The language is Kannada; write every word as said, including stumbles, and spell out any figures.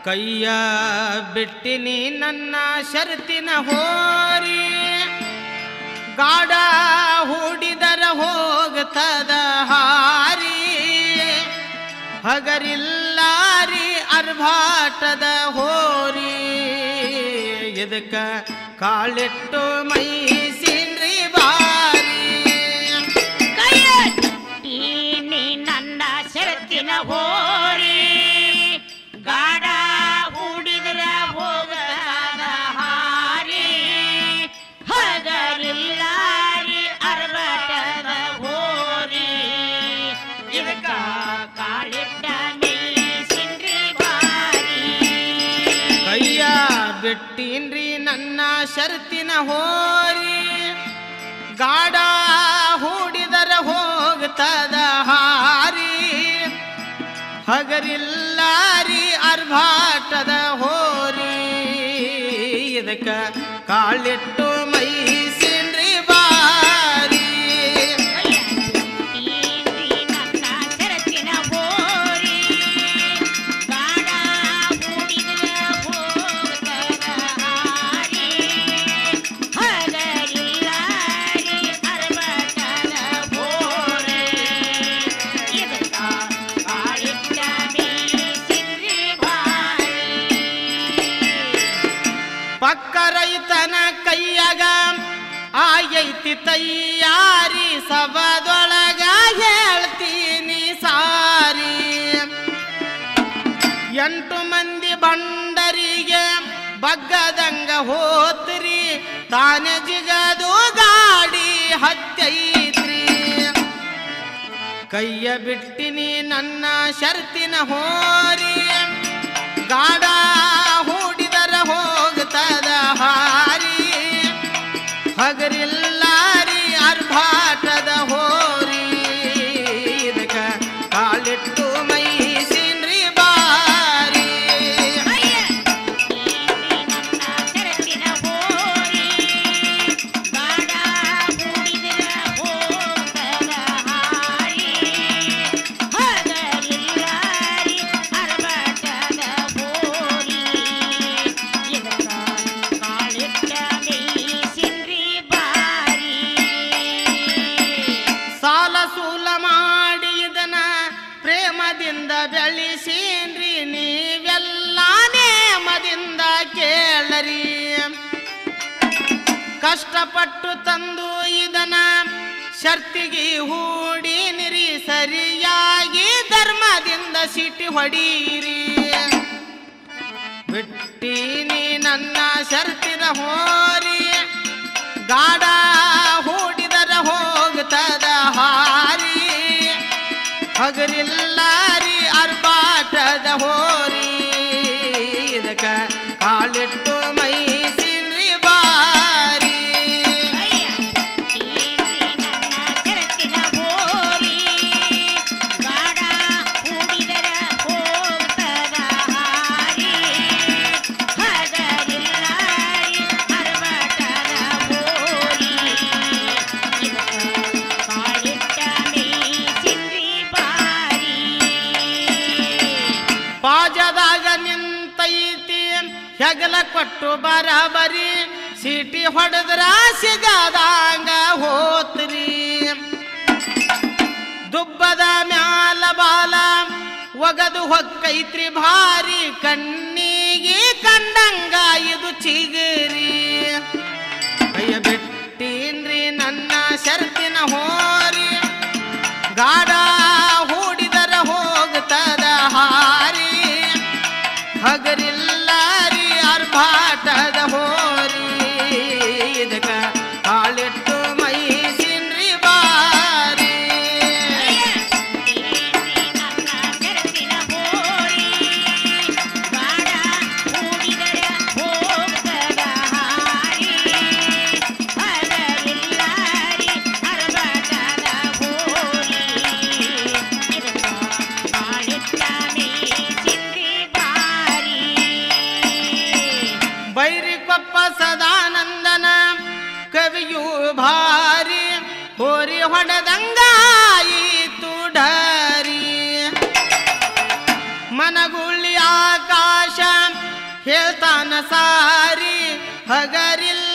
ಕೈಯ ಬಿಟ್ಟಿನಿ ನನ್ನ ಶರ್ತಿನ ಹೋರಿ ಗಾಡ ಹೂಡಿದರ ಹೋಗತದ ಹಾರಿ ಹಗರಿಲ್ಲಾರಿ ಅರ್ಭಾಟದ ಹೋರಿ ಇದಕ್ಕ ಕಾಳಿಟ್ಟು ಮೈ ಸಿನ್ರಿ ಬಾರಿ ಕೈಯ ಬಿಟ್ಟಿನಿ ನನ್ನ ಶರ್ತಿನ ಹೋರಿ ಗಾಡ ಹೂಡಿದರ ಹೋಗತದ ಹಾರಿ ಹಗರಿಲ್ಲಾರಿ ಅರ್ಭಾಟದ ಹೋರಿ ಇದಕ್ಕ ಕಾಳಿಟ್ಟ ಮೀಸಿನ್ರಿ ಬಾರಿ ಕೈಯ ಬಿಟ್ಟೀನ್ರಿ ನನ್ನ ಶರ್ತಿನ ಹೋರಿ ಗಾಡ ಹೂಡಿದರ ಹೋಗತದ ಹಾರಿ ಹಗರಿಲ್ಲಾರಿ ಅರ್ಭಾಟದ ಹೋರಿ ಇದಕ್ಕ ಕಾಳಿಟ್ಟು ಮೈ ಸಿನ್ರಿ ಬಾರಿ ನನ್ನ ಶರತ್ತಿನ ಹೋರಿ ಗಾಡ ಹೂಡಿದರ ಹೋಗತದ ಹಾರಿ ಹಗರಿಲ್ಲಾರಿ ಅರ್ಭಾಟದ ಹೋರಿ ಇದಕ್ಕ ಕಾಳಿಟ್ಟ ಮೀಸಿನ್ರಿ ಬಾರಿ ಪಕ್ಕ ರೈತನ ಕೈಯಾಗ ಆಗೈತಿ ತಯ್ಯಾರಿ ಸಭದೊಳಗ ಹೇಳ್ತೀನಿ ಸಾರಿ ಎಂಟು ಮಂದಿ ಬಂಡರಿಗೆ ಬಗ್ಗದಂಗ ಹೋತ್ರಿ ತಾನೆ ಜಿಗದು ಗಾಡಿ ಹತ್ತೈತ್ರಿ ಕೈಯ ಬಿಟ್ಟಿನಿ ನನ್ನ ಶರ್ತಿನ ಹೋರಿ ಗಾಡ ಹೂಡಿದರ ಹೋಗತದ ಹಾರಿ ಹಗರಿಲ್ಲಾರಿ ಅರ್ಭಾಟದ ಹೋರಿ ಇದಕ್ಕ ಕಾಳಿಟ್ಟು ಮೈ ಸಿನ್ರಿ ಬಾರಿ ನನ್ನ ಶರತ್ತಿನ ಹೋರಿ ಗಾಡ ಹೂಡಿದರ ಹೋಗತದ ಹಾರಿ ಹಗರಿಲ್ಲಾರಿ ಅರ್ಭಾಟದ ಹೋರಿ ಇದಕ್ಕ ಕಾಳಿಟ್ಟ ಮೀಸಿನ್ರಿ ಬಾರಿ ಸಾಲ ಸೂಲ ಮಾಡಿ ಇದನ್ನ ಪ್ರೇಮದಿಂದ ಬೆಳೆಸೀನ್ರಿ ನೀವೆಲ್ಲ ನೇಮದಿಂದ ಕೇಳರಿ ಕಷ್ಟಪಟ್ಟು ತಂದು ಇದನ್ನ ಶರ್ತಿಗೆ ಹೂಡಿನಿರಿ ಸರಿಯಾಗಿ ಧರ್ಮದಿಂದ ಸಿಟಿ ಹೊಡೀರಿ ಬಿಟ್ಟೀನಿ ನನ್ನ ಶರ್ತಿನ ಹೋರಿ ಗಾಡ ಹೂಡಿದರ ಹೋಗತದ ಹಾರಿ ಹಗರಿಲ್ಲಾರಿ ಅರ್ಭಾಟದ ಹೋರಿ ಇದಕ್ಕ ಕಾಳಿಟ್ಟು ಮೈ ಸಿನ್ರಿ ಬಾರಿ ನನ್ನ ಶರತ್ತಿನ ಹೋರಿ ಗಾಡ ಹೂಡಿದರ ಹೋಗತದ ಹಾರಿ ಹಗರಿಲ್ಲಾರಿ ಅರ್ಭಾಟದ ಹೋರಿ ಇದಕ್ಕ ಕಾಳಿಟ್ಟ ಮೀಸಿನ್ರಿ ಬಾರಿ ಪಾಜದಾಗ ನಿಂತೈತಿ ಹೆಗಲ ಕೊಟ್ಟು ಬರಬರಿ ಸೀಟಿ ಹೊಡೆದ್ರ ಸಿಗದಂಗ ಹೋತ್ರಿ ದುಬ್ಬದ ಮ್ಯಾಲ ಬಾಲ ಒಗದು ಹೊಕ್ಕೈತ್ರಿ ಭಾರಿ ಕಣ್ಣಿಗೆ ಕಂಡಂಗ ಇದು ಚಿಗಿರಿ ಕೈಯ ಬಿಟ್ಟೀನ್ರಿ ನನ್ನ ಶರ್ತಿನ ಹೋರಿ ಗಾಡ ಹೂಡಿದರ ಹೋಗತದ ಹಾರಿ ಹಗರಿಲ್ಲಾರಿ ಅರ್ಭಾಟದ ಹೋರಿ ಇದಕ್ಕ ಕಾಳಿಟ್ಟು ಮೈ ಸಿನ್ರಿ ಬಾರಿ ನನ್ನ ಶರತ್ತಿನ ಹೋರಿ ಗಾಡ ಹೂಡಿದರ ಹೋಗತದ ಹಾರಿ ಹಗರಿಲ್ಲಾರಿ ಅರ್ಭಾಟದ ಹೋರಿ ಇದಕ್ಕ ಕಾಳಿಟ್ಟ ಮೀಸಿನ್ರಿ ಬಾರಿ ಬೈರಿಕೊಪ್ಪ ಸದಾನಂದನ ಕವಿಯು ಭಾರಿ ಹೋರಿ ಹೊಡೆದಂಗಾಯಿತು ಢಾರಿ ಮನಗುಳಿ ಆಕಾಶ ಹೇಳ್ತಾನ ಸಾರಿ ಹಗರಿಲ್ಲ